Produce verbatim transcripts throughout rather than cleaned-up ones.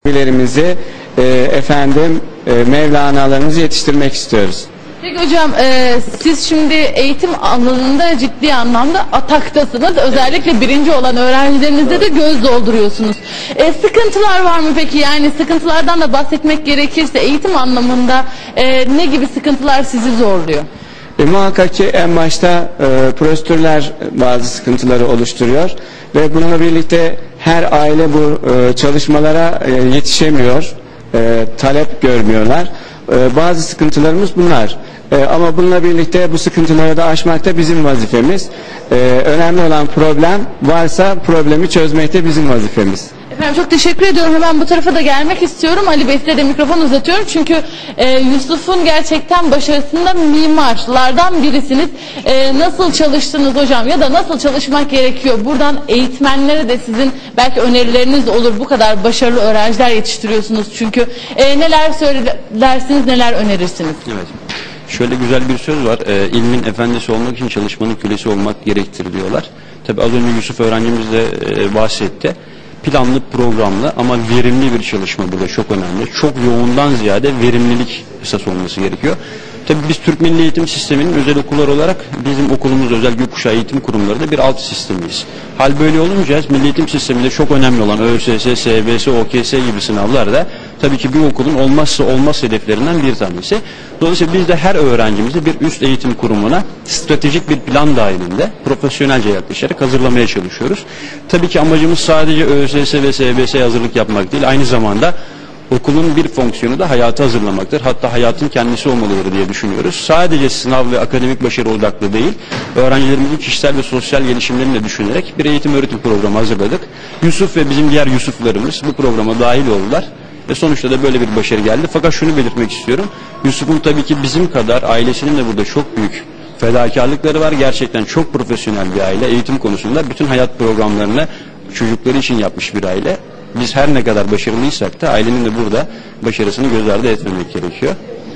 öğrencilerimizi e, efendim e, Mevlana'larımızı yetiştirmek istiyoruz. Peki hocam, e, siz şimdi eğitim alanında ciddi anlamda ataktasınız. Özellikle birinci olan öğrencilerinizde de göz dolduruyorsunuz. E, sıkıntılar var mı peki? Yani sıkıntılardan da bahsetmek gerekirse eğitim anlamında e, ne gibi sıkıntılar sizi zorluyor? E, muhakkak ki en başta e, prosedürler bazı sıkıntıları oluşturuyor ve bununla birlikte her aile bu e, çalışmalara e, yetişemiyor, e, talep görmüyorlar. E, bazı sıkıntılarımız bunlar. E, ama bununla birlikte bu sıkıntıları da aşmak da bizim vazifemiz. E, önemli olan problem varsa problemi çözmek de bizim vazifemiz. Efendim çok teşekkür ediyorum. Hemen bu tarafa da gelmek istiyorum. Ali Bey, size de mikrofon uzatıyorum. Çünkü e, Yusuf'un gerçekten başarısında mimarlardan birisiniz. E, nasıl çalıştınız hocam ya da nasıl çalışmak gerekiyor? Buradan eğitmenlere de sizin belki önerileriniz olur. Bu kadar başarılı öğrenciler yetiştiriyorsunuz. Çünkü e, neler söylersiniz, neler önerirsiniz? Evet. Şöyle güzel bir söz var. E, ilmin efendisi olmak için çalışmanın kölesi olmak gerektir diyorlar. Tabii az önce Yusuf öğrencimiz de e, bahsetti. Planlı, programlı ama verimli bir çalışma burada çok önemli. Çok yoğundan ziyade verimlilik esas olması gerekiyor. Tabii biz Türk Milli Eğitim Sistemi'nin özel okullar olarak bizim okulumuz Özel Gökkuşağı Eğitim Kurumları da bir alt sistemiyiz. Hal böyle olunca Milli Eğitim Sistemi'nde çok önemli olan ÖSS, S B S, O K S gibi sınavlar da tabii ki bir okulun olmazsa olmaz hedeflerinden bir tanesi. Dolayısıyla biz de her öğrencimizi bir üst eğitim kurumuna stratejik bir plan dahilinde profesyonelce yaklaşarak hazırlamaya çalışıyoruz. Tabii ki amacımız sadece ÖSS ve S B S'ye hazırlık yapmak değil, aynı zamanda okulun bir fonksiyonu da hayatı hazırlamaktır. Hatta hayatın kendisi olmalıdır diye düşünüyoruz. Sadece sınav ve akademik başarı odaklı değil, öğrencilerimizin kişisel ve sosyal gelişimlerini de düşünerek bir eğitim öğretim programı hazırladık. Yusuf ve bizim diğer Yusuflarımız bu programa dahil oldular. Ve sonuçta da böyle bir başarı geldi. Fakat şunu belirtmek istiyorum. Yusuf'un tabii ki bizim kadar ailesinin de burada çok büyük fedakarlıkları var. Gerçekten çok profesyonel bir aile. Eğitim konusunda bütün hayat programlarını çocukları için yapmış bir aile. Biz her ne kadar başarılıysak da ailenin de burada başarısını göz ardı etmemek gerekiyor.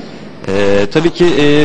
Ee, tabii ki e,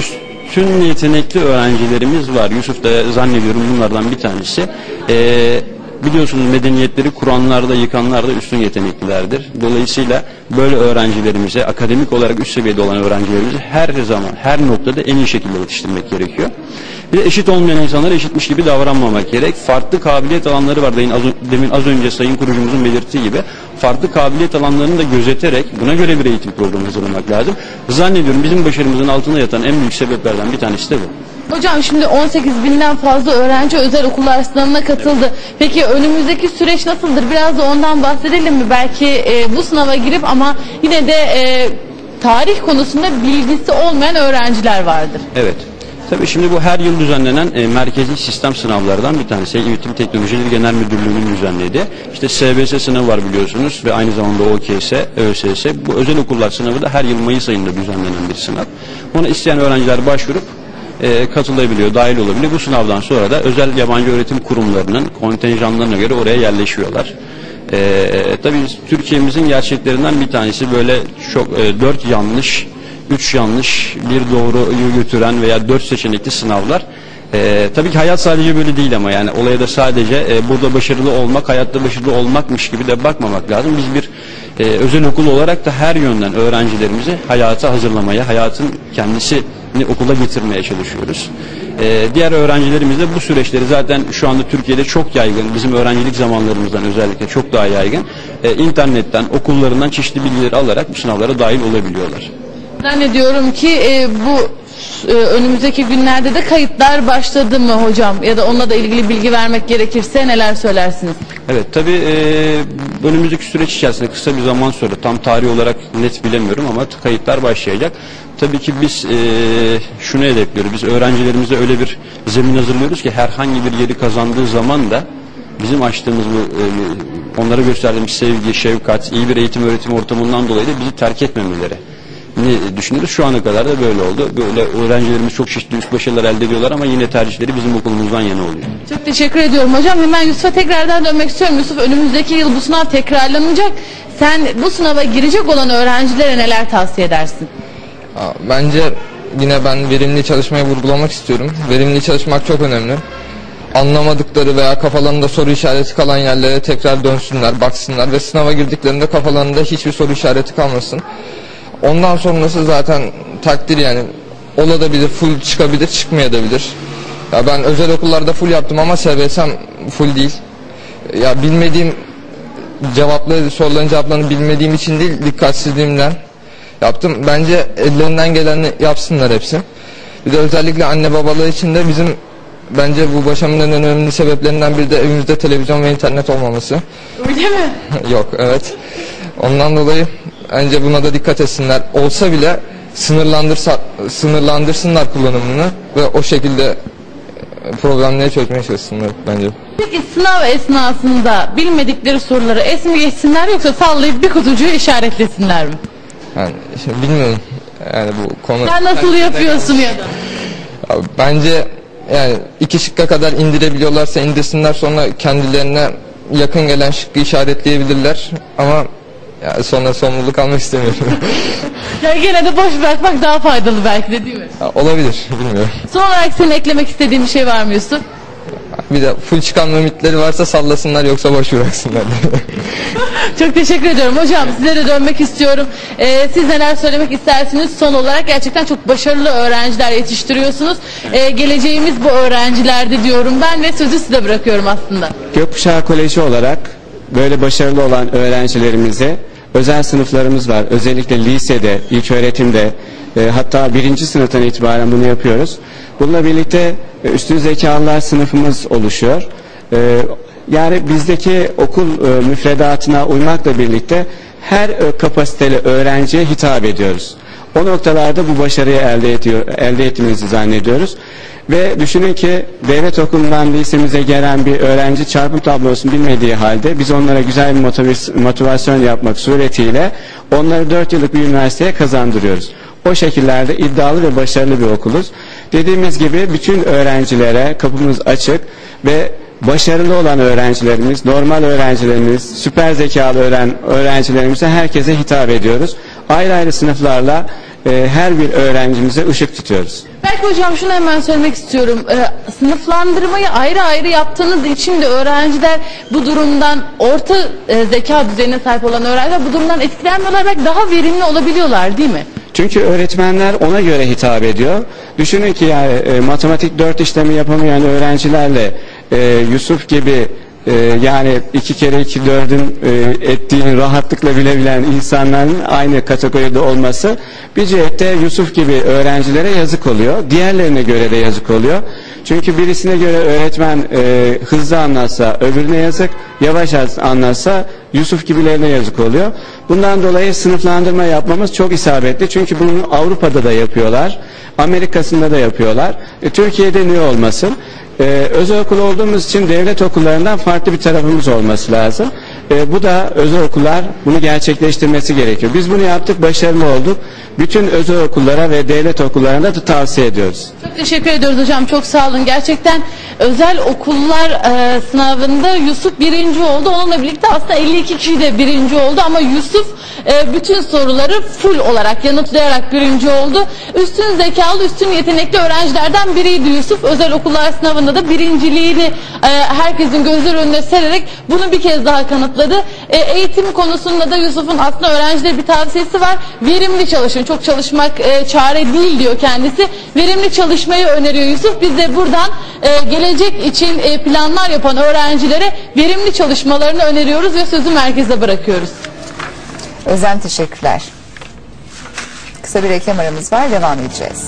üstün yetenekli öğrencilerimiz var. Yusuf da zannediyorum bunlardan bir tanesi. Ee, Biliyorsunuz medeniyetleri kuranlar da yıkanlar da üstün yeteneklilerdir. Dolayısıyla böyle öğrencilerimize, akademik olarak üst seviyede olan öğrencilerimizi her zaman, her noktada en iyi şekilde yetiştirmek gerekiyor. Bir de eşit olmayan insanlara eşitmiş gibi davranmamak gerek. Farklı kabiliyet alanları var. Demin az önce Sayın Kurucumuzun belirttiği gibi farklı kabiliyet alanlarını da gözeterek buna göre bir eğitim programı hazırlamak lazım. Zannediyorum bizim başarımızın altında yatan en büyük sebeplerden bir tanesi de bu. Hocam şimdi on sekiz binden fazla öğrenci özel okullar sınavına katıldı. Peki önümüzdeki süreç nasıldır? Biraz da ondan bahsedelim mi? Belki e, bu sınava girip ama yine de e, tarih konusunda bilgisi olmayan öğrenciler vardır. Evet. Tabii şimdi bu her yıl düzenlenen e, merkezi sistem sınavlardan bir tanesi. Eğitim Teknolojileri Genel Müdürlüğü'nün düzenlediği. İşte S B S sınavı var biliyorsunuz ve aynı zamanda O K S, ÖSS. Bu özel okullar sınavı da her yıl Mayıs ayında düzenlenen bir sınav. Buna isteyen öğrenciler başvurup E, katılabiliyor, dahil olabiliyor. Bu sınavdan sonra da özel yabancı öğretim kurumlarının kontenjanlarına göre oraya yerleşiyorlar. E, tabii Türkiye'mizin gerçeklerinden bir tanesi böyle çok e, dört yanlış, üç yanlış, bir doğruyu götüren veya dört seçenekli sınavlar. E, tabii ki hayat sadece böyle değil ama yani olaya da sadece e, burada başarılı olmak, hayatta başarılı olmakmış gibi de bakmamak lazım. Biz bir e, özel okul olarak da her yönden öğrencilerimizi hayata hazırlamaya, hayatın kendisi okula getirmeye çalışıyoruz. Ee, diğer öğrencilerimiz de bu süreçleri zaten şu anda Türkiye'de çok yaygın, bizim öğrencilik zamanlarımızdan özellikle çok daha yaygın. Ee, internetten, okullarından çeşitli bilgileri alarak bu sınavlara dahil olabiliyorlar. Zannediyorum ki e, bu e, önümüzdeki günlerde de kayıtlar başladı mı hocam? Ya da onunla da ilgili bilgi vermek gerekirse neler söylersiniz? Evet tabii e, önümüzdeki süreç içerisinde kısa bir zaman sonra tam tarih olarak net bilemiyorum ama kayıtlar başlayacak. Tabii ki biz e, şunu hedefliyoruz. Biz öğrencilerimize öyle bir zemin hazırlıyoruz ki herhangi bir yeri kazandığı zaman da bizim açtığımız bu e, onlara gösterdiğimiz sevgi, şefkat, iyi bir eğitim öğretim ortamından dolayı da bizi terk etmemeleri ne düşünüyoruz. Şu ana kadar da böyle oldu. Böyle öğrencilerimiz çok çeşitli üst başarılar elde ediyorlar ama yine tercihleri bizim okulumuzdan yana oluyor. Çok teşekkür ediyorum hocam. Hemen Yusuf'a tekrardan dönmek istiyorum. Yusuf, önümüzdeki yıl bu sınav tekrarlanacak. Sen bu sınava girecek olan öğrencilere neler tavsiye edersin? Bence yine ben verimli çalışmayı vurgulamak istiyorum. Verimli çalışmak çok önemli. anlamadıkları veya kafalarında soru işareti kalan yerlere tekrar dönsünler, baksınlar ve sınava girdiklerinde kafalarında hiçbir soru işareti kalmasın. Ondan sonrası zaten takdir yani. Olabilir, full çıkabilir, çıkmayabilir. Ya ben özel okullarda full yaptım ama S B S'm full değil. Ya bilmediğim cevapları, soruların cevaplarını bilmediğim için değil, dikkatsizliğimden yaptım. Bence ellerinden geleni yapsınlar hepsi. Bir de özellikle anne babalar için de bizim bence bu başarımın en önemli sebeplerinden biri de evimizde televizyon ve internet olmaması. Öyle mi? Yok, evet. Ondan dolayı bence buna da dikkat etsinler. Olsa bile sınırlandırsa, sınırlandırsınlar kullanımını ve o şekilde problemleri çözmeye çalışsınlar bence. Peki sınav esnasında bilmedikleri soruları es mi geçsinler yoksa sallayıp bir kutucuğu işaretlesinler mi? Yani şimdi bilmiyorum yani bu konu. Sen nasıl yapıyorsun ya da? Ya bence yani iki şıkka kadar indirebiliyorlarsa indirsinler, sonra kendilerine yakın gelen şıkkı işaretleyebilirler ama ya sonra sorumluluk almak istemiyorum. Ya gene de boş bırakmak daha faydalı belki de, değil mi? Ya olabilir, bilmiyorum. Son olarak senin eklemek istediğin bir şey var mı Yusuf? Bir de full çıkan ümitleri varsa sallasınlar, yoksa boş bıraksınlar. Çok teşekkür ediyorum hocam. Size de dönmek istiyorum. Ee, siz neler söylemek istersiniz? Son olarak gerçekten çok başarılı öğrenciler yetiştiriyorsunuz. Ee, geleceğimiz bu öğrencilerde diyorum ben ve sözü size bırakıyorum aslında. Gökkuşağı Koleji olarak böyle başarılı olan öğrencilerimize özel sınıflarımız var. Özellikle lisede, ilköğretimde, e, hatta birinci sınıftan itibaren bunu yapıyoruz. Bununla birlikte e, üstün zekalılar sınıfımız oluşuyor. E, yani bizdeki okul e, müfredatına uymakla birlikte her e, kapasiteli öğrenciye hitap ediyoruz. O noktalarda bu başarıyı elde ediyor, elde ettiğimizi zannediyoruz. Ve düşünün ki devlet okulundan lisemize gelen bir öğrenci çarpım tablosunu bilmediği halde biz onlara güzel bir motivasyon yapmak suretiyle onları dört yıllık bir üniversiteye kazandırıyoruz. O şekillerde iddialı ve başarılı bir okuluz. Dediğimiz gibi bütün öğrencilere kapımız açık ve başarılı olan öğrencilerimiz, normal öğrencilerimiz, süper zekalı öğren öğrencilerimize herkese hitap ediyoruz. Ayrı ayrı sınıflarla e, her bir öğrencimize ışık tutuyoruz. Belki hocam şunu hemen söylemek istiyorum. Ee, sınıflandırmayı ayrı ayrı yaptığınız için de öğrenciler bu durumdan, orta e, zeka düzeyine sahip olan öğrenciler bu durumdan etkilenmiyorlar. Belki daha verimli olabiliyorlar, değil mi? Çünkü öğretmenler ona göre hitap ediyor. Düşünün ki yani e, matematik dört işlemi yapamayan öğrencilerle e, Yusuf gibi e, yani iki kere iki dördün e, ettiğini rahatlıkla bilebilen insanların aynı kategoride olması bir cihette Yusuf gibi öğrencilere yazık oluyor. Diğerlerine göre de yazık oluyor. Çünkü birisine göre öğretmen e, hızlı anlatsa öbürüne yazık, yavaş anlatsa Yusuf gibilerine yazık oluyor. Bundan dolayı sınıflandırma yapmamız çok isabetli. Çünkü bunu Avrupa'da da yapıyorlar. Amerika'sında da yapıyorlar. E, Türkiye'de niye olmasın? E, özel okul olduğumuz için devlet okullarından farklı bir tarafımız olması lazım. E, bu da özel okullar bunu gerçekleştirmesi gerekiyor. Biz bunu yaptık, başarılı olduk. Bütün özel okullara ve devlet okullarına da tavsiye ediyoruz. Çok teşekkür ediyoruz hocam. Çok sağ olun. Gerçekten özel okullar e, sınavında Yusuf birinci oldu. Onunla birlikte aslında elli iki kişi de birinci oldu ama Yusuf e, bütün soruları full olarak yanıtlayarak birinci oldu. Üstün zekalı, üstün yetenekli öğrencilerden biriydi Yusuf. Özel okullar sınavında da birinciliğini e, herkesin gözleri önüne sererek bunu bir kez daha kanıtladı. E, eğitim konusunda da Yusuf'un aslında öğrencilere bir tavsiyesi var. Verimli çalışın. Çok çalışmak e, çare değil diyor kendisi. Verimli çalışmayı öneriyor Yusuf. Biz de buradan e, gelecek için e, planlar yapan öğrencilere verimli çalışmalarını öneriyoruz ve sözü merkeze bırakıyoruz. Özlem teşekkürler. Kısa bir reklam aramız var, devam edeceğiz.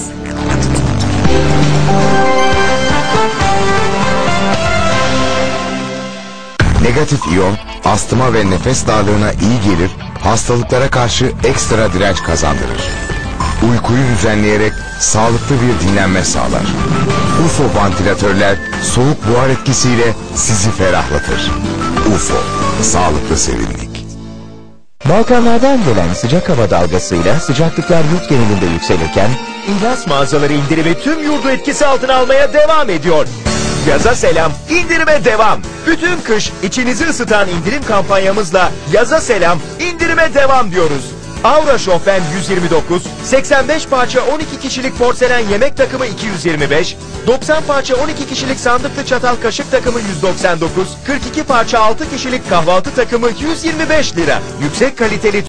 Negatif iyon, astıma ve nefes darlığına iyi gelir, hastalıklara karşı ekstra direnç kazandırır. Uykuyu düzenleyerek sağlıklı bir dinlenme sağlar. U F O vantilatörler soğuk buhar etkisiyle sizi ferahlatır. U F O, sağlıklı serinlik. Balkanlardan gelen sıcak hava dalgasıyla sıcaklıklar yurt genelinde yükselirken İhlas mağazaları indirimi tüm yurdu etkisi altına almaya devam ediyor. Yaza selam, indirime devam. Bütün kış içinizi ısıtan indirim kampanyamızla yaza selam, indirime devam diyoruz. Aura şofben yüz yirmi dokuz, seksen beş parça on iki kişilik porselen yemek takımı iki yüz yirmi beş, doksan parça on iki kişilik sandıklı çatal kaşık takımı yüz doksan dokuz, kırk iki parça altı kişilik kahvaltı takımı yüz yirmi beş lira. Yüksek kaliteli